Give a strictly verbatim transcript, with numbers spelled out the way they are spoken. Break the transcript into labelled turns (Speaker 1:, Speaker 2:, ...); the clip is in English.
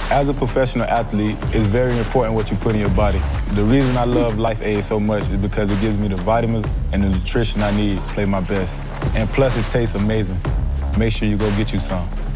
Speaker 1: As a professional athlete, it's very important what you put in your body. The reason I love LifeAid so much is because it gives me the vitamins and the nutrition I need to play my best. And plus, it tastes amazing. Make sure you go get you some.